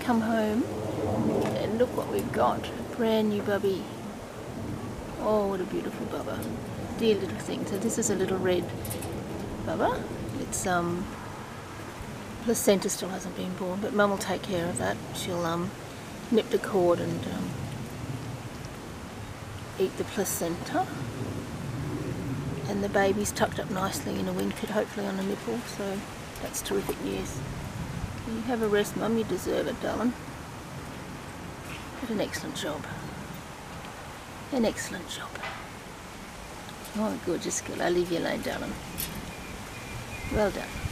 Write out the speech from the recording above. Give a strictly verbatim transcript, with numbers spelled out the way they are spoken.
come home and look what we've got. A brand new bubby. Oh, what a beautiful bubba. Dear little thing. So this is a little red bubba. It's um placenta still hasn't been born, but Mum will take care of that. She'll um nip the cord and um, eat the placenta. And the baby's tucked up nicely in a wingtip, hopefully on a nipple, so that's terrific news. You have a rest, Mum, you deserve it, darling. Did an excellent job. An excellent job. Oh, gorgeous girl. I'll leave you alone, darling. Well done.